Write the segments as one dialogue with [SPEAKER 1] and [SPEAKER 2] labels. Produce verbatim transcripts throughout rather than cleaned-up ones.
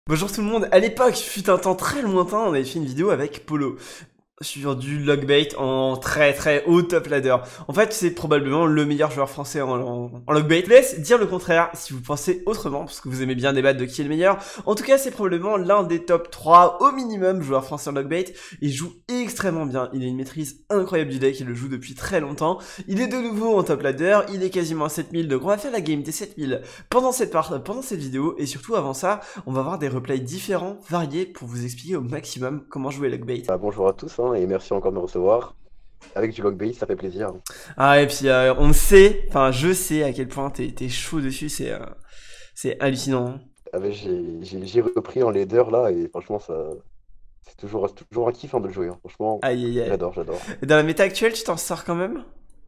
[SPEAKER 1] Bonjour tout le monde, à l'époque, fut un temps très lointain, on avait fait une vidéo avec Polo sur du logbait en très très haut top ladder. En fait, c'est probablement le meilleur joueur français en, en, en logbait. Je vous laisse dire le contraire si vous pensez autrement, parce que vous aimez bien débattre de qui est le meilleur. En tout cas, c'est probablement l'un des top trois au minimum joueurs français en logbait. Il joue extrêmement bien, il a une maîtrise incroyable du deck, il le joue depuis très longtemps. Il est de nouveau en top ladder, il est quasiment à sept mille, donc on va faire la game des sept mille pendant cette, part, pendant cette vidéo. Et surtout, avant ça, on va voir des replays différents, variés, pour vous expliquer au maximum comment jouer logbait.
[SPEAKER 2] Bah, bonjour à tous hein, et merci encore de me recevoir. Avec du logbait, ça fait plaisir.
[SPEAKER 1] Ah et puis euh, on sait, enfin je sais à quel point t'es t'es chaud dessus, c'est euh, c'est hallucinant. Hein.
[SPEAKER 2] Ah, bah, j'ai j'ai- j'ai repris en leader là et franchement ça c'est toujours, c'est toujours un kiff hein, de le jouer. Hein. Franchement,
[SPEAKER 1] Aïe aïe aïe.
[SPEAKER 2] j'adore, j'adore.
[SPEAKER 1] Et dans la méta actuelle, tu t'en sors quand même?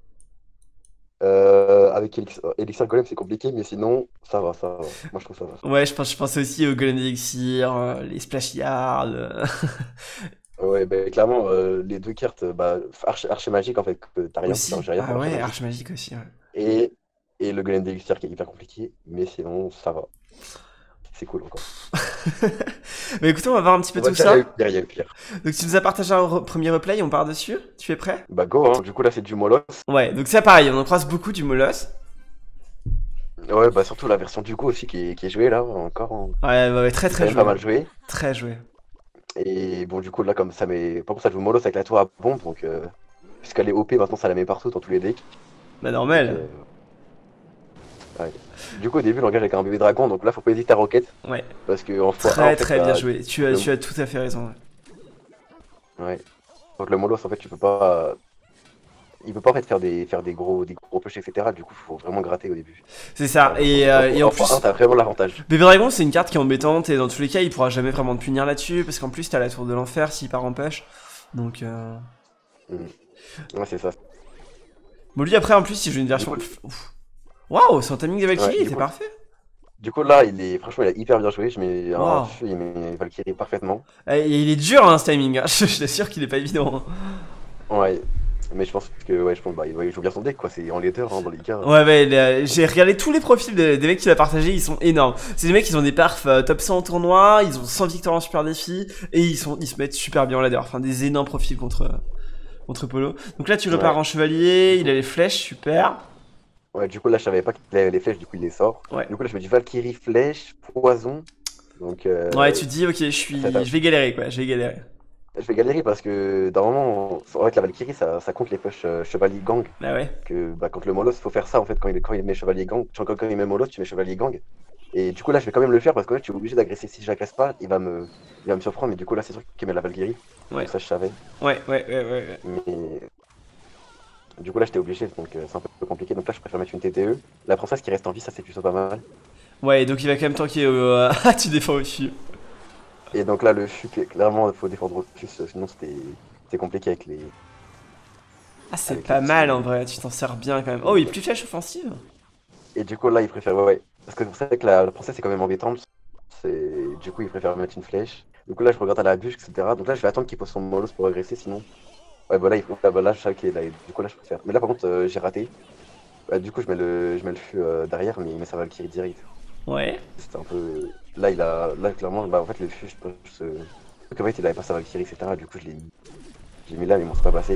[SPEAKER 2] Euh, avec Elixir, Elixir Golem c'est compliqué mais sinon ça va, ça va. Moi je trouve ça va.
[SPEAKER 1] Ouais, je pense, je pense aussi au Golem d'Elixir, euh, les Splash Yards. euh.
[SPEAKER 2] Ouais, bah, clairement euh, les deux cartes, bah, archer, archer magique en fait, que t'as rien, enfin,
[SPEAKER 1] Aussi.
[SPEAKER 2] j'ai rien
[SPEAKER 1] Ah
[SPEAKER 2] contre archer
[SPEAKER 1] ouais,
[SPEAKER 2] magique.
[SPEAKER 1] Arche Magique aussi, ouais.
[SPEAKER 2] Et, et le Golem d'Elixir qui est hyper compliqué, mais sinon ça va. C'est cool encore.
[SPEAKER 1] Mais écoutez, on va voir un petit peu
[SPEAKER 2] On va
[SPEAKER 1] tout
[SPEAKER 2] dire, il y a eu
[SPEAKER 1] ça.
[SPEAKER 2] pire, il y a eu pire.
[SPEAKER 1] Donc tu nous as partagé un re- premier replay, on part dessus? Tu es prêt?
[SPEAKER 2] Bah go hein, du coup là c'est du Molos.
[SPEAKER 1] Ouais, donc ça pareil, on en croise beaucoup du Molos.
[SPEAKER 2] Ouais, bah surtout la version du coup aussi qui est, qui est jouée là, encore, hein,
[SPEAKER 1] Ouais, ouais, ouais, très
[SPEAKER 2] qui est quand
[SPEAKER 1] très
[SPEAKER 2] même pas
[SPEAKER 1] joué.
[SPEAKER 2] mal jouée.
[SPEAKER 1] Très joué.
[SPEAKER 2] Et bon, du coup, là, comme ça met. Par contre, ça joue mollo avec la tour à bombe, donc. Euh... Puisqu'elle est O P, maintenant ça la met partout dans tous les decks.
[SPEAKER 1] Bah
[SPEAKER 2] Donc,
[SPEAKER 1] normal.
[SPEAKER 2] euh... ouais. Du coup, au début, l'engage avec un bébé dragon, donc là, faut pas hésiter à rocket.
[SPEAKER 1] Ouais.
[SPEAKER 2] Parce que en fois un, en
[SPEAKER 1] Très
[SPEAKER 2] fait,
[SPEAKER 1] très bien
[SPEAKER 2] t'as-
[SPEAKER 1] joué. Tu as,
[SPEAKER 2] le...
[SPEAKER 1] tu as tout à fait raison. Ouais.
[SPEAKER 2] Ouais. Donc le molos, en fait, tu peux pas. Il peut pas en fait faire des, faire des gros, des gros push, et cetera. Du coup, faut vraiment gratter au début.
[SPEAKER 1] C'est ça.
[SPEAKER 2] Euh,
[SPEAKER 1] Et, euh,
[SPEAKER 2] donc,
[SPEAKER 1] et en
[SPEAKER 2] en fois un,
[SPEAKER 1] plus,
[SPEAKER 2] t'as vraiment l'avantage.
[SPEAKER 1] Bébé Dragon, c'est une carte qui est embêtante et dans tous les cas, il pourra jamais vraiment te punir là-dessus parce qu'en plus, t'as la tour de l'enfer s'il part en push. Donc, euh...
[SPEAKER 2] Mm. Ouais, c'est ça.
[SPEAKER 1] bon, lui après, en plus, il joue une
[SPEAKER 2] Du
[SPEAKER 1] version.
[SPEAKER 2] coup,
[SPEAKER 1] Ouf. Waouh, son timing de Valkyrie
[SPEAKER 2] ouais, du
[SPEAKER 1] était
[SPEAKER 2] coup,
[SPEAKER 1] parfait.
[SPEAKER 2] du coup, là, il est, franchement, il a hyper bien joué. Je mets un
[SPEAKER 1] Waouh.
[SPEAKER 2] feu, il met Valkyrie parfaitement.
[SPEAKER 1] Et il est dur, hein, ce timing. Hein. Je t'assure qu'il est pas évident. Hein.
[SPEAKER 2] Ouais. Mais je pense que, ouais, je pense, bah, il joue bien son deck, quoi. C'est en leader, hein, dans les cas.
[SPEAKER 1] Ouais, ouais, le- j'ai regardé tous les profils des, des mecs qu'il a partagé, ils sont énormes. C'est des mecs, ils ont des perfs euh, top cent en tournoi, ils ont cent victoires en super défi, et ils, sont, ils se mettent super bien en ladder. Enfin, des énormes profils contre, contre Polo. Donc là, tu repars
[SPEAKER 2] Ouais.
[SPEAKER 1] en chevalier,
[SPEAKER 2] Du
[SPEAKER 1] il a
[SPEAKER 2] coup,
[SPEAKER 1] les flèches, super.
[SPEAKER 2] ouais, du coup, là, je savais pas qu'il avait les flèches, du coup, il les sort.
[SPEAKER 1] Ouais.
[SPEAKER 2] Du coup, là, je me dis Valkyrie, flèche, poison. Donc,
[SPEAKER 1] Ouais,
[SPEAKER 2] euh,
[SPEAKER 1] tu te dis, ok, je
[SPEAKER 2] ça
[SPEAKER 1] suis,
[SPEAKER 2] t'a-
[SPEAKER 1] je vais galérer, quoi, je vais galérer.
[SPEAKER 2] je vais galérer parce que, normalement, en fait, la Valkyrie, ça, ça compte les push euh, chevalier gang.
[SPEAKER 1] Bah ouais.
[SPEAKER 2] Que, bah, contre le Molos, faut faire ça, en fait, quand il, quand il met chevalier gang. Quand, quand il met Molos, tu mets chevalier gang. Et du coup, là, je vais quand même le faire parce que là, tu es obligé d'agresser. Si j'agresse pas, il va me, il va me surprendre. Mais du coup, là, c'est sûr qu'il met la Valkyrie.
[SPEAKER 1] Ouais.
[SPEAKER 2] Donc, ça, je savais.
[SPEAKER 1] Ouais, ouais, ouais, ouais. ouais.
[SPEAKER 2] Mais du coup, là, j'étais obligé, donc euh, c'est un peu compliqué. Donc là, je préfère mettre une T T E. La princesse qui reste en vie, ça, c'est plutôt pas mal.
[SPEAKER 1] Ouais, donc il va quand même tanker. Euh... Ah, tu défends au-dessus.
[SPEAKER 2] Et donc là, le fut, clairement, il faut défendre au fut, sinon c'était c'était compliqué avec les.
[SPEAKER 1] Ah, c'est
[SPEAKER 2] Avec les
[SPEAKER 1] pas mal
[SPEAKER 2] petits-
[SPEAKER 1] en vrai, tu t'en sers bien quand même. Oh, il plus flèche offensive.
[SPEAKER 2] Et du coup, là, il préfère. Ouais, ouais. Parce que vous savez que la, la princesse est quand même embêtante. C'est... Du coup, il préfère mettre une flèche. Du coup, là, je regarde à la bûche, et cetera. Donc là, je vais attendre qu'il pose son molos pour agresser, sinon. Ouais, bah là, il faut... là, bah, là, je sais qu'il est là. Et du coup, là, je préfère. Mais là, par contre, euh, j'ai raté. Bah, du coup, je mets le, je mets le feu euh, derrière, mais il met sa Valkyrie direct.
[SPEAKER 1] Ouais.
[SPEAKER 2] C'était un peu. Là, il a. Là, clairement, bah, en fait, le feu, je pense. que en fait, il avait pas sa Valkyrie, et cetera. Du coup, je l'ai mis. J'ai mis là, mais ils m'ont pas passé.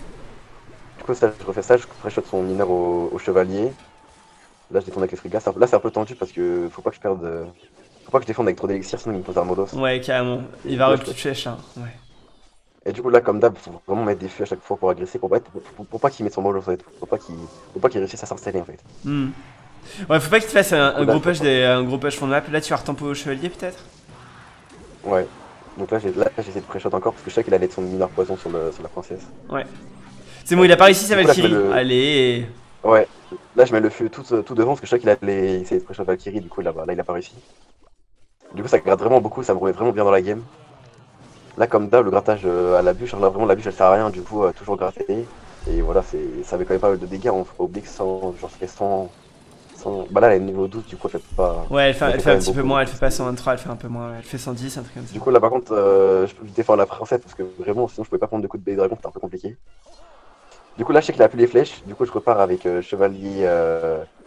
[SPEAKER 2] Du coup, ça, je refais ça, je pré-shot son mineur au, au chevalier. Là, je défends avec les frigas. Là, c'est un peu tendu parce que faut pas que je perde. euh, Faut pas que je défende avec trop d'élixir, sinon il me pose un molos.
[SPEAKER 1] Ouais, carrément.
[SPEAKER 2] Et
[SPEAKER 1] Il
[SPEAKER 2] du
[SPEAKER 1] va
[SPEAKER 2] coup, là,
[SPEAKER 1] re
[SPEAKER 2] je
[SPEAKER 1] plus
[SPEAKER 2] fais-
[SPEAKER 1] flèche, hein. Ouais.
[SPEAKER 2] Et du coup, là, comme d'hab, faut vraiment mettre des feux à chaque fois pour agresser, pour pas, être- pour, pour pas qu'il mette son molos en fait. Faut pas qu'il faut pas qu'il réussisse à s'installer en fait.
[SPEAKER 1] Hmm. Ouais, faut pas qu'il te fasse un,
[SPEAKER 2] Du coup,
[SPEAKER 1] un
[SPEAKER 2] là,
[SPEAKER 1] gros
[SPEAKER 2] je
[SPEAKER 1] push
[SPEAKER 2] fais
[SPEAKER 1] des, un gros push fond de map. Là, tu vas retempo au chevalier peut-être.
[SPEAKER 2] pas. Ouais. Donc là, j'ai là, j'essaie de pré-shot encore parce que je sais qu'il allait être son mineur poison sur, le, sur la princesse.
[SPEAKER 1] Ouais. C'est bon, il a pas réussi sa
[SPEAKER 2] Du coup, là, je mets
[SPEAKER 1] Valkyrie.
[SPEAKER 2] le-
[SPEAKER 1] Allez.
[SPEAKER 2] Ouais. Là, je mets le feu tout, tout devant parce que je sais qu'il allait essayer de pré-shot Valkyrie. Du coup, là, bah, là, il a pas réussi. Du coup, ça gratte vraiment beaucoup, ça me remet vraiment bien dans la game. Là, comme d'hab, le grattage euh, à la bûche, là vraiment la bûche elle sert à rien, du coup, euh, toujours gratter. Et voilà, c'est, ça avait quand même pas mal de dégâts, on faut pas oublier que cent, genre, ça fait cent, cent. Bah là, elle est niveau douze, du coup, elle fait pas.
[SPEAKER 1] Ouais, elle fait,
[SPEAKER 2] elle
[SPEAKER 1] elle fait
[SPEAKER 2] quand
[SPEAKER 1] un
[SPEAKER 2] même
[SPEAKER 1] petit peu
[SPEAKER 2] beaucoup.
[SPEAKER 1] moins. Elle fait pas cent vingt-trois, elle fait un peu moins. Elle fait cent dix, un truc comme ça.
[SPEAKER 2] Du coup, là, par contre, euh, je peux défendre la princesse parce que vraiment, sinon, je pouvais pas prendre de coups de bébé dragon, c'était un peu compliqué. Du coup, là, je sais qu'il a plus les flèches, du coup, je repars avec euh, chevalier, euh,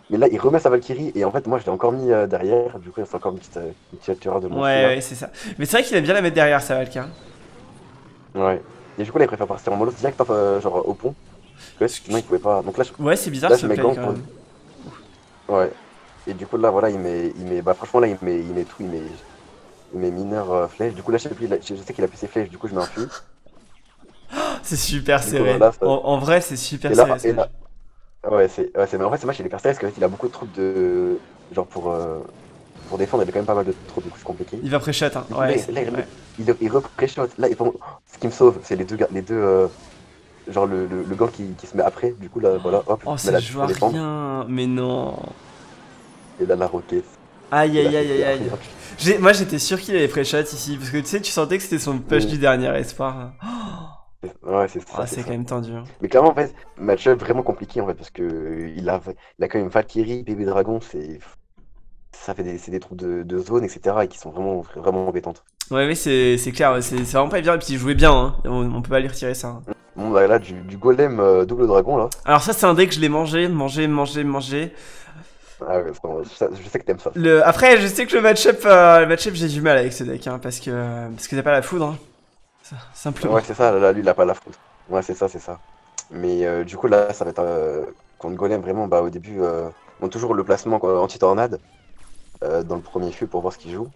[SPEAKER 2] Mais là, il remet sa Valkyrie, et en fait, moi, je l'ai encore mis euh, derrière, du coup, c'est encore une petite, euh, une petite erreur de mon
[SPEAKER 1] Ouais,
[SPEAKER 2] là.
[SPEAKER 1] ouais, c'est ça. Mais c'est vrai qu'il aime bien la mettre derrière, ça, Valk. Hein.
[SPEAKER 2] Ouais. Et du coup, là, il préfère partir en mollo direct, euh, genre au pont. Parce que sinon, il pouvait pas. Donc là, je,
[SPEAKER 1] Ouais, c'est bizarre
[SPEAKER 2] là,
[SPEAKER 1] ce
[SPEAKER 2] je mets
[SPEAKER 1] play
[SPEAKER 2] gants
[SPEAKER 1] quand
[SPEAKER 2] pour.
[SPEAKER 1] même.
[SPEAKER 2] Ouais. Et du coup, là, voilà, il met. Il met... Bah, franchement, là, il met, il met tout. Il met, il met mineur euh, flèche. Du coup, là, je sais plus, il a- je sais qu'il a plus ses flèches, du coup, je mets un fût.
[SPEAKER 1] C'est super
[SPEAKER 2] Du coup,
[SPEAKER 1] serré.
[SPEAKER 2] voilà, ça...
[SPEAKER 1] En, en vrai, c'est super
[SPEAKER 2] Et
[SPEAKER 1] serré
[SPEAKER 2] là,
[SPEAKER 1] ce
[SPEAKER 2] et
[SPEAKER 1] match.
[SPEAKER 2] là. Ouais, c'est. Ouais, c'est... Mais en fait, c'est match, il est hyper serré parce qu'en fait, il a beaucoup de troupes de. Genre, pour. euh, Pour défendre, il avait quand même pas mal de troupes, du coup, c'est compliqué.
[SPEAKER 1] Il va pré-shot, hein.
[SPEAKER 2] Du coup, là,
[SPEAKER 1] Ouais,
[SPEAKER 2] il, là, il,
[SPEAKER 1] ouais.
[SPEAKER 2] il, il repré-shot. Là, il... ce qui me sauve, c'est les deux, gars- les deux euh, genre le, le, le gant qui, qui se met après. Du coup, là, voilà, hop,
[SPEAKER 1] Oh,
[SPEAKER 2] je mets
[SPEAKER 1] ça
[SPEAKER 2] la
[SPEAKER 1] joue
[SPEAKER 2] pour
[SPEAKER 1] à
[SPEAKER 2] défendre.
[SPEAKER 1] rien. Mais non.
[SPEAKER 2] Et là, la roquette.
[SPEAKER 1] Aïe,
[SPEAKER 2] Et là,
[SPEAKER 1] aïe, aïe, aïe,
[SPEAKER 2] c'était
[SPEAKER 1] aïe.
[SPEAKER 2] rien.
[SPEAKER 1] J'ai- Moi, j'étais sûr qu'il allait pré-shot ici. Parce que tu sais, tu sentais que c'était son push
[SPEAKER 2] Mm.
[SPEAKER 1] du dernier espoir.
[SPEAKER 2] Ouais, c'est ça,
[SPEAKER 1] Ah,
[SPEAKER 2] c'est
[SPEAKER 1] c'est quand
[SPEAKER 2] ça.
[SPEAKER 1] même tendu. Hein.
[SPEAKER 2] Mais clairement, en fait, match-up vraiment compliqué, en fait, parce que euh, il a, il a quand même Valkyrie, bébé dragon, c'est. Ça fait des, c'est des troupes de, de zone, et cetera, et qui sont vraiment, vraiment embêtantes.
[SPEAKER 1] Ouais, oui, c'est c'est clair. Ouais, c'est c'est vraiment pas évident. Et puis, il jouait bien. Hein. On, on peut pas lui retirer ça. Hein.
[SPEAKER 2] Bon, bah là, du, du golem euh, double dragon, là.
[SPEAKER 1] Alors, ça, c'est un deck que je l'ai mangé, mangé, mangé, mangé.
[SPEAKER 2] Ah ouais, ça- je sais que t'aimes ça.
[SPEAKER 1] Le... Après, je sais que le match-up, euh, le match-up, j'ai du mal avec ce deck. Hein, parce que parce que t'as pas la foudre. Hein. Ça, simplement.
[SPEAKER 2] Ouais, c'est ça, là, lui, il a pas la faute. Ouais, c'est ça, c'est ça. Mais euh, du coup, là, ça va être euh, contre golem, vraiment, bah au début, euh, on a toujours le placement quoi, anti-tornade euh, dans le premier fût pour voir ce qu'il joue.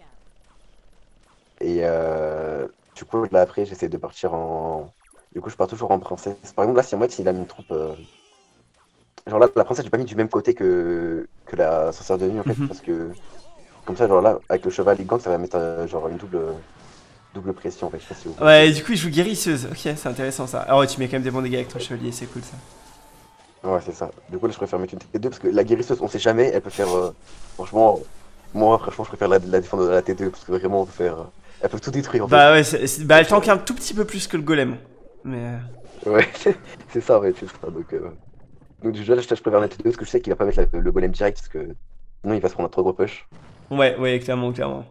[SPEAKER 2] Et euh, du coup, là, après, j'essaie de partir en. Du coup, je pars toujours en princesse. Par exemple, là, si en fait, il a mis une troupe. euh, Genre là, la princesse, j'ai pas mis du même côté que, que la sorcière de nuit, en fait,
[SPEAKER 1] Mhm.
[SPEAKER 2] parce que. Comme ça, genre là, avec le cheval et le gant, ça va mettre euh, genre une double, double pression, en fait. Je sais pas si vous
[SPEAKER 1] Ouais,
[SPEAKER 2] voyez.
[SPEAKER 1] et du coup, il joue guérisseuse. Ok, c'est intéressant ça. Ah ouais, tu mets quand même des bons dégâts avec ton chevalier, c'est cool ça.
[SPEAKER 2] Ouais, c'est ça. Du coup, là, je préfère mettre une T deux parce que la guérisseuse, on sait jamais, elle peut faire. euh, Franchement, moi, franchement, je préfère la, la défendre de la T deux parce que vraiment, on peut faire. euh, Elle peut tout détruire en fait.
[SPEAKER 1] Bah ouais, c'est- c'est- bah elle tank un tout petit peu plus que le golem. Mais. euh,
[SPEAKER 2] Ouais, c'est ça, ouais, c'est ça. Donc, euh... donc déjà, là, je, je préfère la T deux parce que je sais qu'il va pas mettre la- le golem direct parce que sinon, il va se prendre un trop gros push.
[SPEAKER 1] Ouais, ouais, clairement, clairement.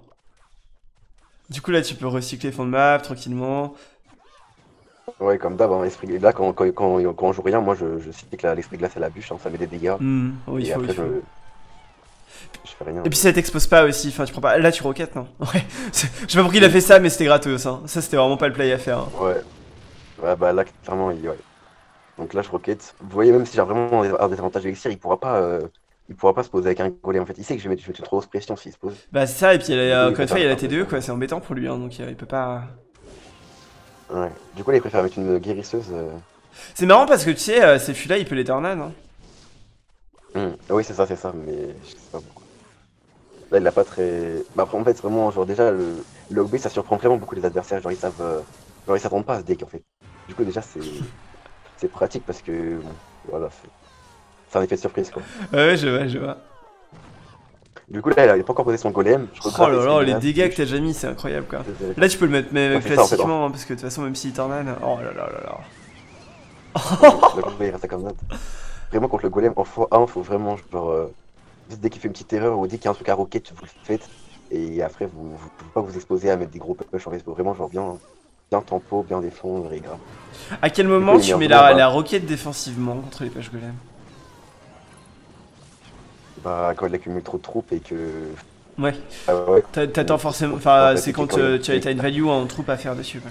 [SPEAKER 1] Du coup, là, tu peux recycler fond de map tranquillement.
[SPEAKER 2] Ouais, comme d'hab, hein, esprit... là, quand, quand, quand, quand on joue rien, moi, je, je sais que la- l'esprit glace, c'est la bûche, hein, ça met des dégâts.
[SPEAKER 1] Hmm, oh, il
[SPEAKER 2] Et
[SPEAKER 1] faut, il
[SPEAKER 2] après, je,
[SPEAKER 1] faut.
[SPEAKER 2] je fais rien.
[SPEAKER 1] Et puis ça t'expose pas aussi, enfin tu prends pas. Là tu roquettes, non? Ouais. C'est- Je sais pas pourquoi il a fait ça, mais c'était gratos. Hein. Ça c'était vraiment pas le play à faire. Hein.
[SPEAKER 2] Ouais. Ouais, bah là, clairement, il... ouais. Donc là, je roquette. Vous voyez, même si j'ai vraiment un désavantage d'élixir, il pourra pas. euh, Il pourra pas se poser avec un golem en fait. Il sait que je vais mettre, je vais mettre une trop grosse pression s'il se pose.
[SPEAKER 1] Bah c'est ça, et puis il
[SPEAKER 2] Du
[SPEAKER 1] a-
[SPEAKER 2] coup, il
[SPEAKER 1] encore une fois
[SPEAKER 2] préfère
[SPEAKER 1] il a la
[SPEAKER 2] faire
[SPEAKER 1] T deux
[SPEAKER 2] ça.
[SPEAKER 1] quoi, c'est embêtant pour lui, hein, donc euh, il peut pas.
[SPEAKER 2] Ouais. Du coup, là, il préfère mettre une guérisseuse. euh,
[SPEAKER 1] C'est marrant parce que tu sais, euh, ces fûts là il peut les tornades. Hein.
[SPEAKER 2] hum. Ah oui, c'est ça, c'est ça, mais je sais pas beaucoup. Là, il a pas très. Bah, après, en fait, c'est vraiment, genre, déjà, le, le O B, ça surprend vraiment beaucoup les adversaires. Genre, ils savent. euh, Genre, ils s'attendent pas à ce deck, en fait. Du coup, déjà, c'est. C'est pratique parce que. Bon, voilà, c'est. C'est un effet de surprise, quoi.
[SPEAKER 1] Ouais, ouais, je vois, je vois.
[SPEAKER 2] Du coup, là, il a pas encore posé son golem. Je
[SPEAKER 1] Oh
[SPEAKER 2] regrette
[SPEAKER 1] là
[SPEAKER 2] l'esprit
[SPEAKER 1] là,
[SPEAKER 2] de
[SPEAKER 1] les
[SPEAKER 2] glace,
[SPEAKER 1] dégâts que
[SPEAKER 2] je-
[SPEAKER 1] t'as déjà mis, c'est incroyable quoi.
[SPEAKER 2] je- je-
[SPEAKER 1] Là tu peux le mettre mais
[SPEAKER 2] Ouais, c'est ça, en fait,
[SPEAKER 1] classiquement, hein, parce que de toute façon, même s'il tornade. Oh là là là là.
[SPEAKER 2] Le golem, il reste comme ça. Vraiment, contre le golem, en fois un, faut vraiment, genre. euh, Dès qu'il fait une petite erreur ou dès qu'il y a un truc à roquette, vous le faites. Et après, vous ne pouvez pas vous exposer à mettre des gros push en fait. Faut vraiment, genre, bien, bien tempo, bien défendre et grave.
[SPEAKER 1] À quel
[SPEAKER 2] Du
[SPEAKER 1] moment
[SPEAKER 2] coup, il
[SPEAKER 1] tu
[SPEAKER 2] met un
[SPEAKER 1] mets
[SPEAKER 2] peu
[SPEAKER 1] la,
[SPEAKER 2] en bas.
[SPEAKER 1] la roquette défensivement contre les pages golem?
[SPEAKER 2] Bah, quand il accumule trop de troupes et que.
[SPEAKER 1] Ouais,
[SPEAKER 2] Ah ouais,
[SPEAKER 1] t'a- t'attends
[SPEAKER 2] que-
[SPEAKER 1] forcément.
[SPEAKER 2] en
[SPEAKER 1] Enfin,
[SPEAKER 2] fait,
[SPEAKER 1] c'est
[SPEAKER 2] et
[SPEAKER 1] quand
[SPEAKER 2] quand il-
[SPEAKER 1] euh, tu as une value en troupe à faire dessus. Quoi.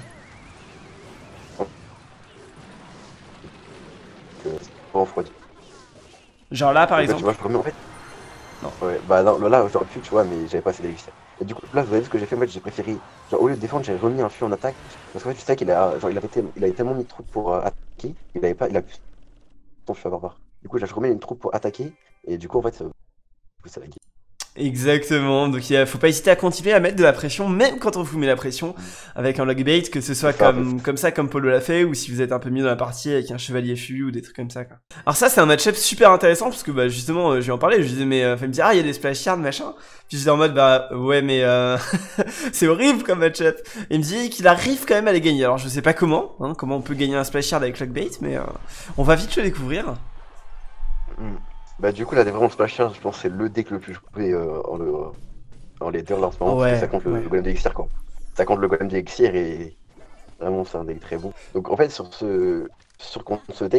[SPEAKER 2] que c'est pas refroidi.
[SPEAKER 1] Genre là par
[SPEAKER 2] Donc là,
[SPEAKER 1] exemple.
[SPEAKER 2] tu vois, je remets en fait.
[SPEAKER 1] Non.
[SPEAKER 2] Ouais, bah non, là, j'aurais pu, tu vois, mais j'avais pas assez d'élixir. Et du coup, là, vous avez vu ce que j'ai fait, en fait, j'ai préféré. Genre, au lieu de défendre, j'ai remis un fût en attaque. Parce qu'en fait, tu sais qu'il a, genre, il avait, tel- il avait tellement mis de troupes pour euh, attaquer, il avait pas, il a plus son fût à barbare. Du coup, là, je remets une troupe pour attaquer, et du coup, en fait, ça, ça la guide.
[SPEAKER 1] Exactement, donc il faut pas hésiter à continuer à mettre de la pression, même quand on vous met la pression, avec un log bait, que ce soit
[SPEAKER 2] C'est ça,
[SPEAKER 1] comme, comme ça, comme Polo l'a fait, ou si vous êtes un peu mieux dans la partie avec un chevalier fût ou des trucs comme ça. Quoi. Alors ça, c'est un match-up super intéressant, parce que bah, justement, euh, je lui en parlais, je lui disais, mais euh, il me dire, ah, il y a des splash yards, machin. Puis j'étais en mode, bah ouais, mais euh, c'est horrible comme match-up. Et il me dit qu'il arrive quand même à les gagner. Alors je sais pas comment, hein, comment on peut gagner un splash yard avec log bait, mais euh, on va vite le découvrir.
[SPEAKER 2] Hmm. Bah, du coup, là, vraiment, le splash charge, je pense, que c'est le deck le plus joué euh, en, le, en leader là en ce moment, parce
[SPEAKER 1] Ouais,
[SPEAKER 2] que ça compte le,
[SPEAKER 1] ouais.
[SPEAKER 2] le golem d'élixir, quoi. Ça compte le golem d'élixir et vraiment, c'est un deck très bon. Donc, en fait, sur ce, sur contre ce deck,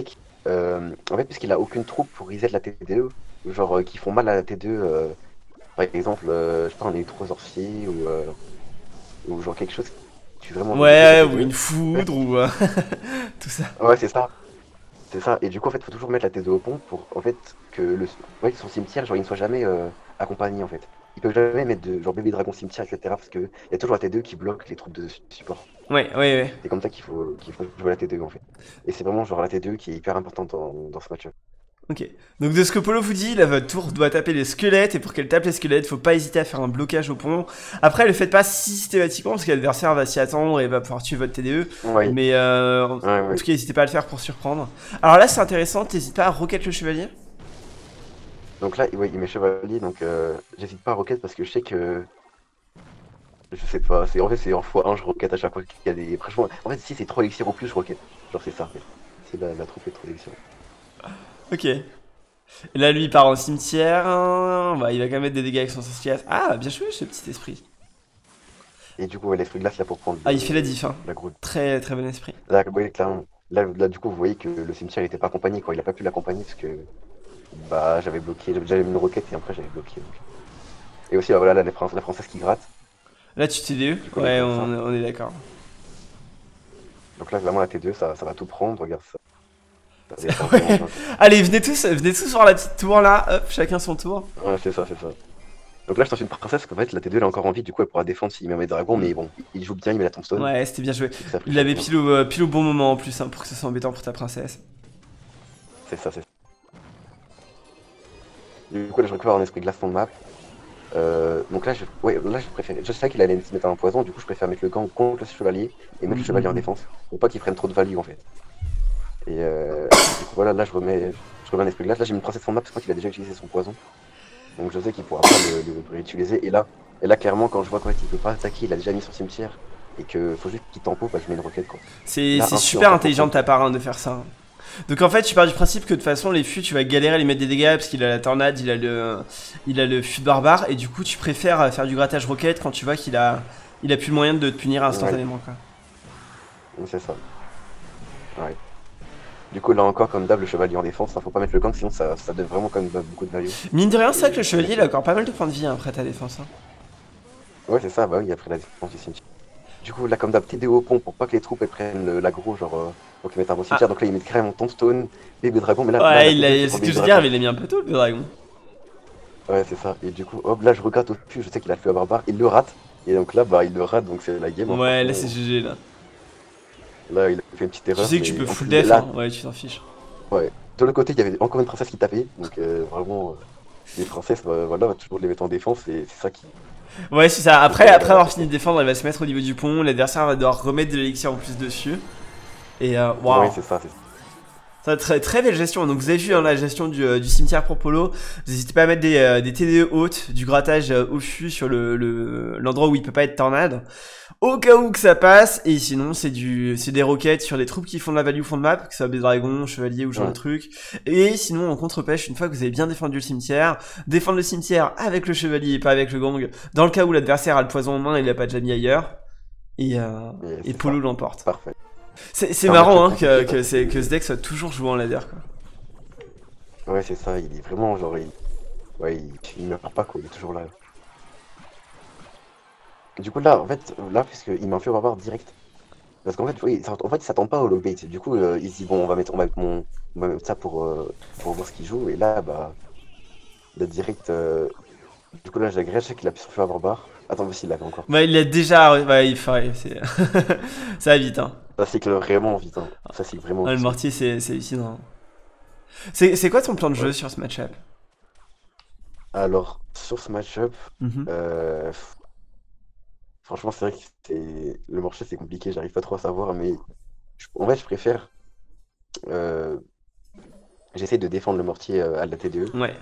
[SPEAKER 2] euh, en fait, puisqu'il a aucune troupe pour reset la T deux, genre euh, qui font mal à la T deux, euh, par exemple, euh, je sais pas, on a eu trois sorciers ou, euh, ou genre quelque chose qui tue vraiment beaucoup la
[SPEAKER 1] Ouais, ou
[SPEAKER 2] T deux.
[SPEAKER 1] une
[SPEAKER 2] En fait,
[SPEAKER 1] foudre, ou euh, tout ça.
[SPEAKER 2] ouais, c'est ça. C'est ça, et du coup, en fait, faut toujours mettre la T deux au pont pour, en fait, que le, ouais, son cimetière, genre, il ne soit jamais euh, accompagné, en fait. Ils peuvent jamais mettre de, genre, bébé dragon cimetière, et cetera, parce qu'il y a toujours la T deux qui bloque les troupes de su- support.
[SPEAKER 1] Ouais, ouais, ouais.
[SPEAKER 2] C'est comme ça qu'il faut, qu'il faut jouer la T deux, en fait. Et c'est vraiment, genre, la T deux qui est hyper importante dans, dans ce match-up.
[SPEAKER 1] Ok. Donc de ce que Polo vous dit, là, votre tour doit taper les squelettes, et pour qu'elle tape les squelettes, faut pas hésiter à faire un blocage au pont. Après, le faites pas systématiquement, parce que l'adversaire va s'y attendre et va pouvoir tuer votre T D E.
[SPEAKER 2] Oui,
[SPEAKER 1] Mais euh, en,
[SPEAKER 2] ouais,
[SPEAKER 1] en
[SPEAKER 2] ouais.
[SPEAKER 1] tout cas, n'hésitez pas à le faire pour surprendre. Alors là, c'est intéressant, t'hésites pas à rocket le chevalier.
[SPEAKER 2] Donc là, ouais, il met chevalier, donc euh, j'hésite pas à rocket parce que je sais que, je sais pas, c'est, en fait, c'est en fois un, je rocket à chaque fois qu'il y a des, franchement, en fait, si c'est trop élixirs au plus, je rocket. Genre, c'est ça, en fait. Si la, la troupe est trop élixirs.
[SPEAKER 1] Ok. Et là, lui, il part en cimetière. Bah, il va quand même mettre des dégâts avec son sorcier. Ah, bien joué, ce petit esprit.
[SPEAKER 2] Et du coup, ouais, l'esprit glace, là, pour prendre
[SPEAKER 1] Ah, il
[SPEAKER 2] le,
[SPEAKER 1] fait la diff, hein.
[SPEAKER 2] la grosse.
[SPEAKER 1] Très, très bon esprit.
[SPEAKER 2] Là, ouais, clairement. Là, là, du coup, vous voyez que le cimetière n'était pas accompagné, quoi. Il a pas pu l'accompagner parce que bah, j'avais bloqué, j'avais mis une roquette et après j'avais bloqué. Donc. Et aussi, bah, voilà, là, la, Fran- la française qui gratte.
[SPEAKER 1] Là, tu T D E.
[SPEAKER 2] Du coup, là, je
[SPEAKER 1] Ouais,
[SPEAKER 2] vois
[SPEAKER 1] on,
[SPEAKER 2] ça.
[SPEAKER 1] on est d'accord.
[SPEAKER 2] Donc là, vraiment, la T deux, ça, ça va tout prendre. Regarde ça. Ça défend vraiment
[SPEAKER 1] Ouais.
[SPEAKER 2] bien, quoi.
[SPEAKER 1] Allez, venez tous, venez tous voir la petite tour là. Hop, chacun son tour.
[SPEAKER 2] Ouais, c'est ça, c'est ça. Donc là, je lance une princesse parce qu'en fait, la T deux, elle est encore en vie. Du coup, elle pourra défendre s'il met mes dragons. Mais bon, il joue bien, il met la tombstone.
[SPEAKER 1] Ouais, c'était bien joué.
[SPEAKER 2] Et que ça
[SPEAKER 1] Il
[SPEAKER 2] pressure
[SPEAKER 1] l'avait
[SPEAKER 2] bien.
[SPEAKER 1] pile au, euh, pile au bon moment en plus, hein, pour que ça soit embêtant pour ta princesse.
[SPEAKER 2] C'est ça, c'est ça. Du coup, là, je récupère un esprit glace dans le map. Euh, donc là, je, ouais, là, je préfère. Je sais qu'il allait se mettre un poison, du coup, je préfère mettre le gant contre le chevalier et mettre le chevalier en
[SPEAKER 1] Mhm.
[SPEAKER 2] défense pour pas qu'il prenne trop de value en fait. Et euh, du coup, voilà, là, je remets, je remets un esprit glace. Là, j'ai mis une princesse en map parce que je crois qu'il a déjà utilisé son poison. Donc, je sais qu'il pourra pas le, le- le réutiliser. Et là, et là, clairement, quand je vois qu'en fait, il peut pas attaquer, il a déjà mis son cimetière et que faut juste qu'il tempo, bah, je mets une roquette quoi.
[SPEAKER 1] C'est
[SPEAKER 2] Là,
[SPEAKER 1] c'est
[SPEAKER 2] un fût en
[SPEAKER 1] super
[SPEAKER 2] tempo
[SPEAKER 1] intelligent de
[SPEAKER 2] contre.
[SPEAKER 1] ta part hein, de faire ça. Donc en fait, tu pars du principe que de toute façon, les fûts, tu vas galérer à lui mettre des dégâts parce qu'il a la tornade, il a le, il a le fût de barbare, et du coup, tu préfères faire du grattage roquette quand tu vois qu'il a, il a plus le moyen de te punir
[SPEAKER 2] Ouais,
[SPEAKER 1] instantanément quoi.
[SPEAKER 2] c'est ça. Ouais. Du coup, là encore, comme d'hab, le chevalier en défense, hein, faut pas mettre le gang, sinon ça, ça donne vraiment quand même beaucoup de value.
[SPEAKER 1] Mine de rien, c'est vrai que le
[SPEAKER 2] Et
[SPEAKER 1] chevalier,
[SPEAKER 2] mettre
[SPEAKER 1] il a
[SPEAKER 2] le...
[SPEAKER 1] encore pas mal de points de vie hein, après ta défense. Hein.
[SPEAKER 2] Ouais, c'est ça, bah oui, après la défense du cimetière. Du coup, là, comme d'hab, T D au pont pour pas que les troupes elles prennent le- l'aggro, genre, euh, donc ils mettent un bon
[SPEAKER 1] Ah,
[SPEAKER 2] cimetière. Donc là, ils mettent carrément Tombstone, bébé dragon, mais là, là
[SPEAKER 1] ouais,
[SPEAKER 2] la
[SPEAKER 1] il
[SPEAKER 2] T deux qui
[SPEAKER 1] a-
[SPEAKER 2] prend
[SPEAKER 1] c'est ce que
[SPEAKER 2] bébé
[SPEAKER 1] je veux dire,
[SPEAKER 2] dragon.
[SPEAKER 1] mais il a mis un peu tôt le dragon.
[SPEAKER 2] Ouais, c'est ça. Et du coup, hop, là, je regarde au-dessus, je sais qu'il a fait à barbare, il le rate. Et donc là, bah, il le rate, donc c'est la game, hein,
[SPEAKER 1] Ouais, là c'est
[SPEAKER 2] franchement.
[SPEAKER 1] G G là.
[SPEAKER 2] Là, il a fait une petite
[SPEAKER 1] Tu
[SPEAKER 2] erreur,
[SPEAKER 1] sais que tu
[SPEAKER 2] mais
[SPEAKER 1] peux
[SPEAKER 2] en
[SPEAKER 1] full
[SPEAKER 2] plus,
[SPEAKER 1] def,
[SPEAKER 2] là,
[SPEAKER 1] hein. Ouais, tu t'en fiches.
[SPEAKER 2] ouais. De l'autre côté, il y avait encore une princesse qui tapait, donc euh, vraiment, euh, les princesses, bah, voilà, on va toujours les mettre en défense, et c'est ça qui,
[SPEAKER 1] Ouais, c'est ça.
[SPEAKER 2] qui
[SPEAKER 1] Après,
[SPEAKER 2] fait la,
[SPEAKER 1] après
[SPEAKER 2] la
[SPEAKER 1] avoir fini
[SPEAKER 2] différence.
[SPEAKER 1] de défendre, elle va se mettre au niveau du pont. L'adversaire va devoir remettre de l'élixir en plus dessus. Et euh,
[SPEAKER 2] Ouais,
[SPEAKER 1] waouh.
[SPEAKER 2] c'est ça, c'est ça.
[SPEAKER 1] Ça, très, très belle gestion. Donc vous avez vu hein, la gestion du, euh, du cimetière pour Polo. Vous n'hésitez pas à mettre des, euh, des T D E hautes, du grattage euh, au fût sur le le- l'endroit où il peut pas être tornade. Au cas où que ça passe. Et sinon c'est du c'est des roquettes sur les troupes qui font de la value au fond de map, que ce soit des dragons, chevaliers ou ce genre de
[SPEAKER 2] Ouais.
[SPEAKER 1] trucs. Et sinon en contre-pêche, une fois que vous avez bien défendu le cimetière, défendre le cimetière avec le chevalier et pas avec le gang. Dans le cas où l'adversaire a le poison en main, il l'a pas déjà mis ailleurs. Et, euh,
[SPEAKER 2] Et
[SPEAKER 1] et
[SPEAKER 2] c'est
[SPEAKER 1] Polo
[SPEAKER 2] ça.
[SPEAKER 1] l'emporte.
[SPEAKER 2] Parfait.
[SPEAKER 1] C'est c'est
[SPEAKER 2] C'est un match
[SPEAKER 1] marrant hein,
[SPEAKER 2] compliqué
[SPEAKER 1] que,
[SPEAKER 2] parce
[SPEAKER 1] que, c'est- que ce
[SPEAKER 2] que,
[SPEAKER 1] deck soit toujours joué en ladder quoi.
[SPEAKER 2] ouais, c'est ça, il est vraiment, genre, il, ouais, il, il meurt pas, quoi, il est toujours là. Du coup, là, en fait, là, puisqu'il m'a fait avoir direct. Parce qu'en fait, oui, ça- en fait, il s'attend pas au low bait. Du coup, euh, il se dit, bon, on va mettre, on va mettre, mon, on va mettre ça pour, euh, pour voir ce qu'il joue. Et là, bah, le direct. euh, Du coup, là, j'agrège, je sais qu'il a pu se faire barbare. Attends, mais s'il l'avait encore.
[SPEAKER 1] Bah, il a déjà. Ouais, il fait. C'est... ça va vite, hein.
[SPEAKER 2] Ça cycle vraiment vite, hein. Ça cycle vraiment
[SPEAKER 1] Ah, le
[SPEAKER 2] vite.
[SPEAKER 1] mortier, c'est, c'est hallucinant. C'est, c'est quoi ton plan de jeu
[SPEAKER 2] Ouais.
[SPEAKER 1] sur ce match-up?
[SPEAKER 2] Alors, sur ce match-up,
[SPEAKER 1] Mhm.
[SPEAKER 2] euh, franchement, c'est vrai que c'est... le marché, c'est compliqué, j'arrive pas trop à savoir. Mais je- en fait, je préfère. euh, J'essaie de défendre le mortier euh, à la T deux.
[SPEAKER 1] Ouais.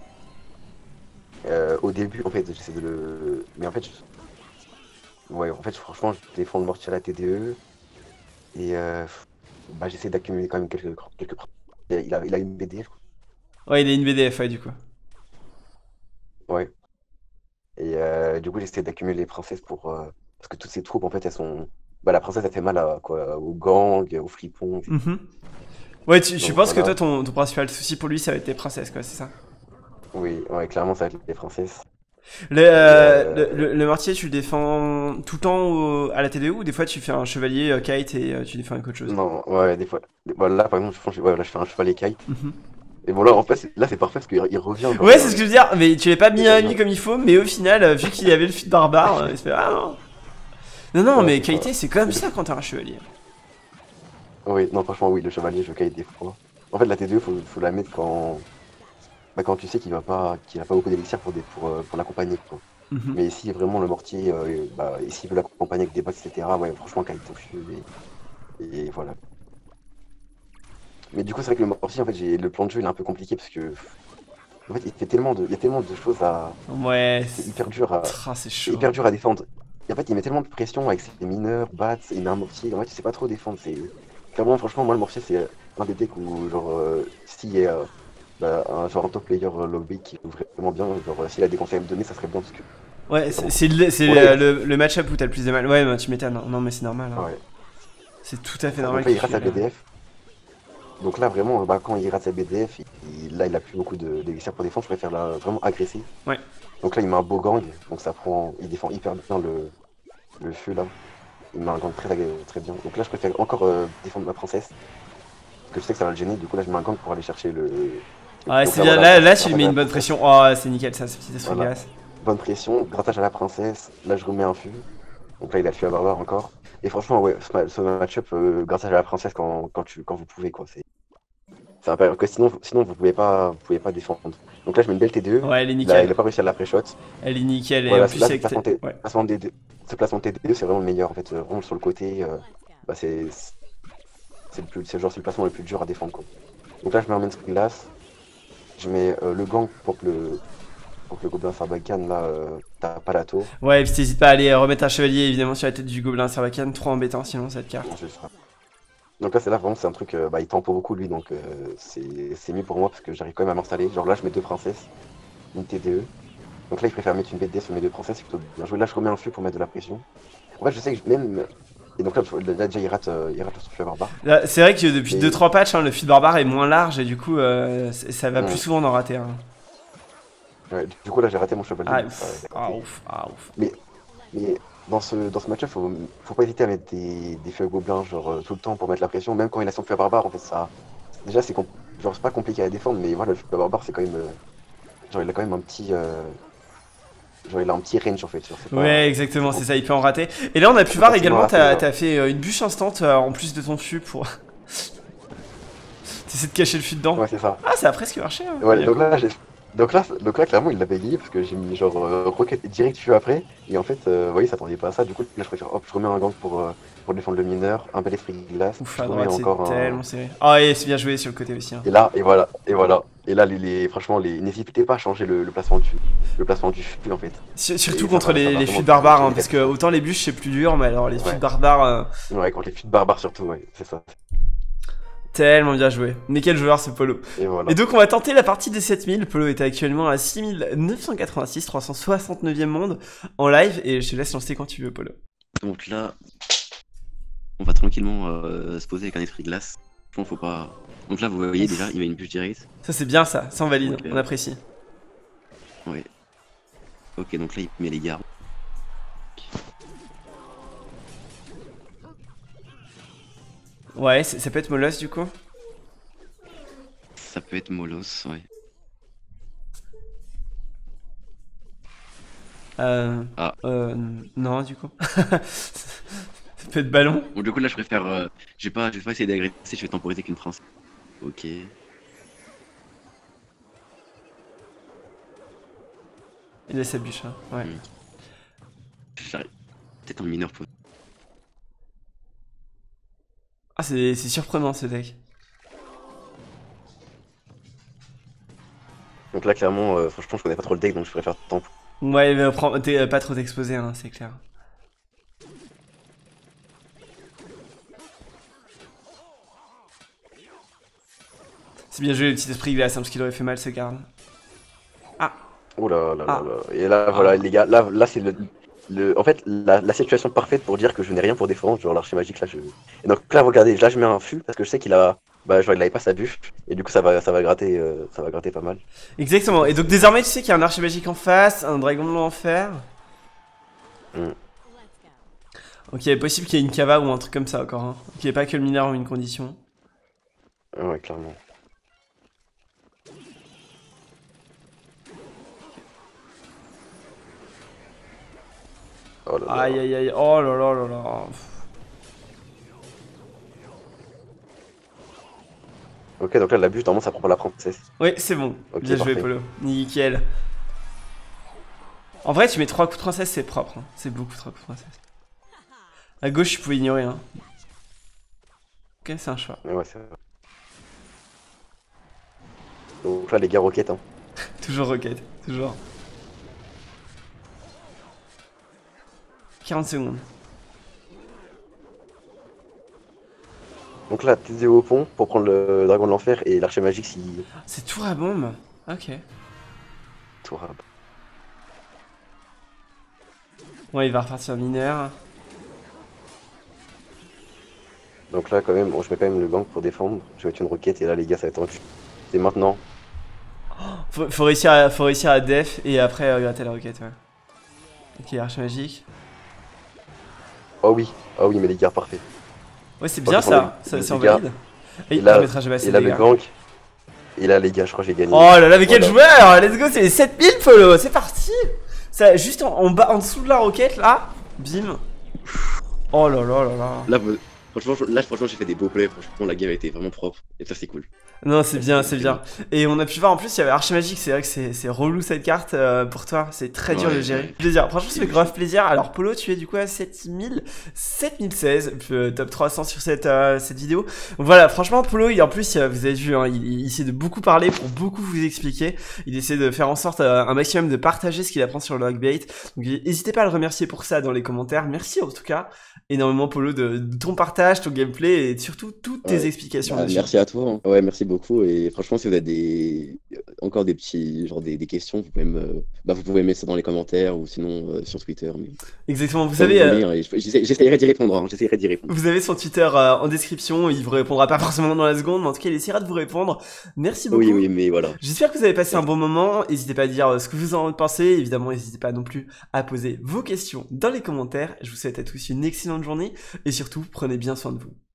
[SPEAKER 2] Euh, au début, en fait, j'essaie de le. Mais en fait, je- ouais, en fait, franchement, je défends le mortier à la T D E et euh, bah, j'essaie d'accumuler quand même quelques, quelques. Il a, il a une B D, je crois.
[SPEAKER 1] Ouais, il a une B D F, ouais, du coup.
[SPEAKER 2] Ouais. Et euh, du coup, j'essaie d'accumuler les princesses pour. euh, Parce que toutes ces troupes, en fait, elles sont. Bah, la princesse, elle fait mal à, quoi, aux gangs, aux fripons,
[SPEAKER 1] Mhm. Ouais, tu, tu
[SPEAKER 2] Donc
[SPEAKER 1] penses que
[SPEAKER 2] voilà.
[SPEAKER 1] toi, ton, ton principal souci pour lui, ça va être les princesses, quoi, c'est ça?
[SPEAKER 2] Oui, ouais, clairement, ça va être les princesses.
[SPEAKER 1] Le,
[SPEAKER 2] Et
[SPEAKER 1] euh, le,
[SPEAKER 2] euh,
[SPEAKER 1] le, le mortier, tu le défends tout le temps au- à la T D O ou des fois tu fais un chevalier euh, kite et euh, tu défends avec autre chose?
[SPEAKER 2] non, ouais, des fois. des- Voilà, là, par exemple, je, fais- ouais, là, je fais un chevalier kite.
[SPEAKER 1] Mhm.
[SPEAKER 2] Et bon, là, en fait, c'est- là, c'est parfait parce qu'il il revient, genre,
[SPEAKER 1] Ouais,
[SPEAKER 2] il,
[SPEAKER 1] c'est ce que
[SPEAKER 2] il-
[SPEAKER 1] je veux dire, mais tu l'avais pas
[SPEAKER 2] il
[SPEAKER 1] mis à lui
[SPEAKER 2] revient.
[SPEAKER 1] comme il faut, mais au final, euh, vu qu'il avait le feat barbare, euh, il se fait ah non. Non, non,
[SPEAKER 2] Ouais,
[SPEAKER 1] mais
[SPEAKER 2] c'est ça.
[SPEAKER 1] kiter, c'est comme
[SPEAKER 2] Et le-
[SPEAKER 1] ça quand t'es un chevalier.
[SPEAKER 2] Oui, non, franchement, oui, le chevalier, je kite des fois. En fait, la T deux, faut, faut la mettre quand, bah, quand tu sais qu'il va pas, qu'il a pas beaucoup d'élixir pour, des- pour, euh, pour l'accompagner, quoi.
[SPEAKER 1] Mhm.
[SPEAKER 2] Mais ici, vraiment, le mortier, euh, bah, et s'il veut l'accompagner avec des bots, et cetera, ouais, franchement, kite au feu, et, et voilà. Mais du coup, c'est vrai que le mortier, en fait, j'ai le plan de jeu, il est un peu compliqué parce que, en fait, il fait tellement de, il y a tellement de choses à,
[SPEAKER 1] Ouais,
[SPEAKER 2] c'est
[SPEAKER 1] c'est
[SPEAKER 2] hyper dur à,
[SPEAKER 1] tra, c'est
[SPEAKER 2] c'est
[SPEAKER 1] chaud.
[SPEAKER 2] hyper dur à défendre. Et en fait, il met tellement de pression avec ses mineurs, bats, il met un mortier. En fait, tu sais pas trop défendre. C'est clairement, franchement, moi, le mortier, c'est un des decks où, genre, euh, s'il y a euh, bah, un genre un top player euh, lobby qui joue vraiment bien, genre, euh, s'il a des conseils à me donner, ça serait bien parce que.
[SPEAKER 1] Ouais, c'est
[SPEAKER 2] Vraiment.
[SPEAKER 1] c'est le, c'est
[SPEAKER 2] Bon, là, il
[SPEAKER 1] le,
[SPEAKER 2] rate.
[SPEAKER 1] le, le match-up où t'as le plus de mal. Ouais, bah, tu m'étonnes. Non, non, mais c'est normal. Hein.
[SPEAKER 2] Ouais,
[SPEAKER 1] C'est tout à
[SPEAKER 2] c'est
[SPEAKER 1] fait
[SPEAKER 2] ça. Donc
[SPEAKER 1] normal
[SPEAKER 2] là,
[SPEAKER 1] qu'il
[SPEAKER 2] il rate
[SPEAKER 1] fait.
[SPEAKER 2] sa
[SPEAKER 1] euh,
[SPEAKER 2] B D F. Donc là, vraiment, bah, quand il rate sa B D F, il- il- là, il a plus beaucoup de d'élixir pour défendre. Je préfère là, vraiment agresser.
[SPEAKER 1] Ouais.
[SPEAKER 2] Donc là, il met un beau gang. Donc ça prend. Il défend hyper bien le, le feu là. Il met un gang très, agré- très bien. Donc là, je préfère encore euh, défendre ma princesse. Parce que je sais que ça va le gêner. Du coup, là, je mets un gang pour aller chercher le.
[SPEAKER 1] Ouais,
[SPEAKER 2] Donc
[SPEAKER 1] c'est
[SPEAKER 2] là,
[SPEAKER 1] bien.
[SPEAKER 2] voilà,
[SPEAKER 1] Là,
[SPEAKER 2] grâce,
[SPEAKER 1] là, tu lui
[SPEAKER 2] grâce
[SPEAKER 1] mets
[SPEAKER 2] à la
[SPEAKER 1] une bonne
[SPEAKER 2] princesse.
[SPEAKER 1] pression. Oh, c'est nickel, ça, ce petit esprit de
[SPEAKER 2] Voilà.
[SPEAKER 1] glace.
[SPEAKER 2] Bonne pression, grattage à la princesse. Là, je remets un fût. Donc là, il a le fût à barbare encore. Et franchement, ouais, ce, ma- ce match-up, euh, grattage à la princesse quand, quand, tu, quand vous pouvez, quoi. C'est c'est impérial. Que sinon, vous- sinon vous pouvez pas, vous pouvez pas défendre. Donc là, je mets une belle T deux.
[SPEAKER 1] Ouais, elle est
[SPEAKER 2] Il a, il
[SPEAKER 1] nickel.
[SPEAKER 2] a pas réussi à la pré-shot.
[SPEAKER 1] Elle est nickel. Et en
[SPEAKER 2] Voilà,
[SPEAKER 1] plus,
[SPEAKER 2] là, ce
[SPEAKER 1] avec.
[SPEAKER 2] placement,
[SPEAKER 1] tes-
[SPEAKER 2] T-
[SPEAKER 1] Ouais.
[SPEAKER 2] placement D deux, ce placement T deux, c'est vraiment le meilleur, en fait. Euh, Vraiment sur le côté, euh, bah, c'est c'est le plus, c'est genre, c'est le placement le plus dur à défendre, quoi. Donc là, je mets un mainstream glace. Je mets euh, le gang pour que le, pour que le gobelin Sarbacane, là, euh, tape pas la tour.
[SPEAKER 1] Ouais, et puis t'hésites pas à aller euh, remettre un chevalier évidemment sur la tête du gobelin Sarbacane. Trop embêtant sinon cette carte.
[SPEAKER 2] Bon, c'est ça. Donc là, c'est là, vraiment, c'est un truc, euh, bah, il tempo beaucoup, lui, donc euh, c'est c'est mieux pour moi parce que j'arrive quand même à m'installer. Genre là, je mets deux princesses, une T D E. Donc là, il préfère mettre une B D sur mes deux princesses, c'est plutôt bien joué. Là, je remets un fût pour mettre de la pression. En fait, je sais que je- même. Et donc là, là déjà, il rate, euh, il rate son fût à barbare.
[SPEAKER 1] Là, c'est vrai que depuis deux
[SPEAKER 2] Mais.
[SPEAKER 1] trois patchs, hein, le feed barbare est moins large et du coup, euh, c'est- ça va plus
[SPEAKER 2] Hum,
[SPEAKER 1] souvent en rater. Hein.
[SPEAKER 2] ouais, du coup, là, j'ai raté mon chevalier.
[SPEAKER 1] Ah
[SPEAKER 2] Donc, ça,
[SPEAKER 1] ouf,
[SPEAKER 2] j'ai
[SPEAKER 1] ah
[SPEAKER 2] raté.
[SPEAKER 1] ouf, ah ouf.
[SPEAKER 2] Mais, mais dans ce, dans ce match-up, faut, faut pas hésiter à mettre des, des feux à gobelins, genre euh, tout le temps pour mettre la pression. Même quand il a son fût à barbare, en fait, ça. Déjà, c'est com- genre, c'est pas compliqué à défendre, mais voilà, le fût à barbare, c'est quand même. euh, genre, il a quand même un petit. euh, Genre, il a un petit range en fait. Genre, c'est pas.
[SPEAKER 1] Ouais, exactement, c'est ça, il peut en rater. Et là, on a
[SPEAKER 2] Il
[SPEAKER 1] pu
[SPEAKER 2] peut
[SPEAKER 1] voir
[SPEAKER 2] facilement
[SPEAKER 1] également,
[SPEAKER 2] rater.
[SPEAKER 1] t'as
[SPEAKER 2] Genre.
[SPEAKER 1] t'as fait euh, une bûche instant euh, en plus de ton fût pour. T'essaies de cacher le fût dedans.
[SPEAKER 2] Ouais, c'est ça.
[SPEAKER 1] Ah, ça a presque marché. Hein.
[SPEAKER 2] Ouais,
[SPEAKER 1] Bien
[SPEAKER 2] donc
[SPEAKER 1] cool.
[SPEAKER 2] là, j'ai. Donc là, donc là, clairement, il l'a bégayé parce que j'ai mis genre euh, roquette direct fût après. Et en fait, euh, ouais, il s'attendait pas à ça. Du coup, là, je préfère. Hop, je remets un gang pour, euh, pour défendre le mineur, un bel esprit de glace.
[SPEAKER 1] Ouf,
[SPEAKER 2] Je
[SPEAKER 1] à
[SPEAKER 2] remets
[SPEAKER 1] droite, c'est
[SPEAKER 2] encore un.
[SPEAKER 1] tellement serré. Ah, et c'est bien joué sur le côté aussi. Hein.
[SPEAKER 2] Et là, et voilà, et voilà. Et là, les, les- franchement, les... n'hésitez pas à changer le, le placement du le placement du fût en fait.
[SPEAKER 1] Sur- Surtout
[SPEAKER 2] Et ça
[SPEAKER 1] contre
[SPEAKER 2] va, ça
[SPEAKER 1] les,
[SPEAKER 2] va
[SPEAKER 1] les
[SPEAKER 2] vraiment
[SPEAKER 1] fûts barbares, hein,
[SPEAKER 2] gagner
[SPEAKER 1] parce
[SPEAKER 2] la
[SPEAKER 1] que
[SPEAKER 2] partie.
[SPEAKER 1] autant les bûches c'est plus dur, mais alors les fûts
[SPEAKER 2] Ouais,
[SPEAKER 1] barbares, euh,
[SPEAKER 2] ouais, contre les fûts de barbares surtout, ouais, c'est ça.
[SPEAKER 1] tellement bien joué. Mais quel joueur ce Polo.
[SPEAKER 2] Et voilà.
[SPEAKER 1] Et donc on va tenter la partie des sept mille. Polo est actuellement à six mille neuf cent quatre-vingt-six, trois cent soixante-neuvième monde en live, et je te laisse lancer quand tu veux, Polo.
[SPEAKER 3] Donc là, on va tranquillement euh, se poser avec un esprit de glace. Franchement, faut pas. Donc là, vous voyez déjà, il met une bûche direct.
[SPEAKER 1] Ça c'est bien ça, ça on valide,
[SPEAKER 3] Ok.
[SPEAKER 1] on apprécie.
[SPEAKER 3] Ouais. Ok, donc là, il met les gardes.
[SPEAKER 1] Ouais, c'est- ça peut être Molos du coup.
[SPEAKER 3] Ça peut être Molos, ouais.
[SPEAKER 1] Euh,
[SPEAKER 3] Ah.
[SPEAKER 1] euh, non du coup. Ça peut être Ballon.
[SPEAKER 3] Bon, du coup, là, je préfère. Euh, je vais pas, je vais pas essayer d'agresser, je vais temporiser qu'une France. Ok.
[SPEAKER 1] Il a sa bûche, hein. Ouais.
[SPEAKER 3] Hmm. J'arrive. Peut-être un mineur pour.
[SPEAKER 1] Ah, c'est c'est surprenant ce deck.
[SPEAKER 2] Donc là, clairement, euh, franchement, je connais pas trop le deck, donc je préfère temps.
[SPEAKER 1] Ouais, mais prends- t'es euh, pas trop exposé, hein, c'est clair. C'est bien joué le petit esprit glace, hein, parce qu'il aurait fait mal ce garde.
[SPEAKER 2] Oh là là
[SPEAKER 1] Ah.
[SPEAKER 2] là là. Et là, voilà, les gars, là, là c'est le, le. En fait, la, la situation parfaite pour dire que je n'ai rien pour défendre, genre l'archer magique, là, je. Et donc là, regardez, là, je mets un fût parce que je sais qu'il a. bah genre il avait pas sa bûche, et du coup ça va, ça va gratter, euh, ça va gratter pas mal.
[SPEAKER 1] Exactement. Et donc désormais, tu sais qu'il y a un archer magique en face, un dragon de l'enfer.
[SPEAKER 2] Mm.
[SPEAKER 1] Donc il est possible qu'il y ait une cava ou un truc comme ça encore. Hein. Qu'il n'y ait pas que le mineur ou une condition.
[SPEAKER 2] Ouais, clairement. Oh là là.
[SPEAKER 1] Aïe aïe aïe. Oh là là là là.
[SPEAKER 2] Ok, donc là la bûche, normalement ça prend pas la princesse.
[SPEAKER 1] Oui, c'est bon.
[SPEAKER 2] Ok,
[SPEAKER 1] Bien joué,
[SPEAKER 2] parfait.
[SPEAKER 1] Polo. Nickel. En vrai, tu mets trois coups de princesse, c'est propre. Hein. C'est beaucoup trois coups de princesse. À gauche, tu pouvais ignorer. Hein. Ok, c'est un choix.
[SPEAKER 2] Ouais, ouais, c'est vrai. Donc là les gars roquettes, hein.
[SPEAKER 1] Toujours roquette. Toujours. quarante secondes.
[SPEAKER 2] Donc là, T Z au pont pour prendre le dragon de l'enfer et l'archer magique si
[SPEAKER 1] C'est tour à bombe. Ok.
[SPEAKER 2] tout rab.
[SPEAKER 1] Ouais, il va repartir mineur.
[SPEAKER 2] Donc là quand même, bon je mets quand même le gank pour défendre. Je vais mettre une roquette et là les gars ça va être rendu. C'est maintenant.
[SPEAKER 1] Faut, faut, réussir à, faut réussir à def et après euh, gratter la roquette, ouais. Ok, archer magique.
[SPEAKER 2] Oh oui, oh oui mais les gars parfait.
[SPEAKER 1] Ouais, c'est
[SPEAKER 2] Bon,
[SPEAKER 1] bien
[SPEAKER 2] ils font
[SPEAKER 1] ça.
[SPEAKER 2] les-
[SPEAKER 1] Ça,
[SPEAKER 2] les
[SPEAKER 1] c'est en
[SPEAKER 2] gars.
[SPEAKER 1] valide. Et
[SPEAKER 2] Et là,
[SPEAKER 1] il mettra jamais assez
[SPEAKER 2] et
[SPEAKER 1] de
[SPEAKER 2] là le
[SPEAKER 1] dégâts.
[SPEAKER 2] gank. Et là les gars je crois que j'ai gagné.
[SPEAKER 1] Oh là là, mais quel
[SPEAKER 2] Voilà.
[SPEAKER 1] joueur! Let's go, c'est les sept mille Polo, c'est parti! Ça, juste en, en bas, en dessous de la roquette, là, bim. Oh là là là là.
[SPEAKER 3] Là, vous- franchement, là, franchement, j'ai fait des beaux plays. Franchement, la game a été vraiment propre. Et ça, c'est cool.
[SPEAKER 1] Non, c'est bien, c'est bien. Et on a pu voir en plus, il y avait Archer Magique, c'est vrai que c'est c'est relou cette carte euh, pour toi, c'est très dur
[SPEAKER 3] Ouais,
[SPEAKER 1] de gérer.
[SPEAKER 3] ouais.
[SPEAKER 1] Plaisir, franchement, ça fait grave plaisir. Alors, Polo, tu es du coup à sept mille, sept mille seize, euh, top trois cents sur cette, euh, cette vidéo. Donc voilà, franchement, Polo, il, en plus, euh, vous avez vu, hein, il, il essaie de beaucoup parler pour beaucoup vous expliquer. Il essaie de faire en sorte euh, un maximum de partager ce qu'il apprend sur le logbait. Donc, n'hésitez pas à le remercier pour ça dans les commentaires. Merci en tout cas énormément, Polo, de, de ton partage, ton gameplay et surtout toutes tes
[SPEAKER 3] Ouais.
[SPEAKER 1] explications
[SPEAKER 3] Bah,
[SPEAKER 1] dessus.
[SPEAKER 3] merci à toi. Hein. Ouais, merci beaucoup. Et franchement, si vous avez des... encore des petits, genre des, des questions, vous pouvez me, bah, vous pouvez mettre ça dans les commentaires ou sinon euh, sur Twitter. Mais...
[SPEAKER 1] Exactement, vous
[SPEAKER 3] Comme
[SPEAKER 1] savez.
[SPEAKER 3] vous
[SPEAKER 1] euh,
[SPEAKER 3] voulez, hein, et je- j'essa- J'essaierai d'y répondre. Hein, J'essaierai d'y répondre.
[SPEAKER 1] Vous avez son Twitter euh, en description, il vous répondra pas forcément dans la seconde, mais en tout cas il essaiera de vous répondre. Merci beaucoup.
[SPEAKER 3] Oui, oui, mais voilà.
[SPEAKER 1] J'espère que vous avez passé un bon moment, n'hésitez pas à dire euh, ce que vous en pensez, évidemment n'hésitez pas non plus à poser vos questions dans les commentaires. Je vous souhaite à tous une excellente journée et surtout prenez bien soin de vous.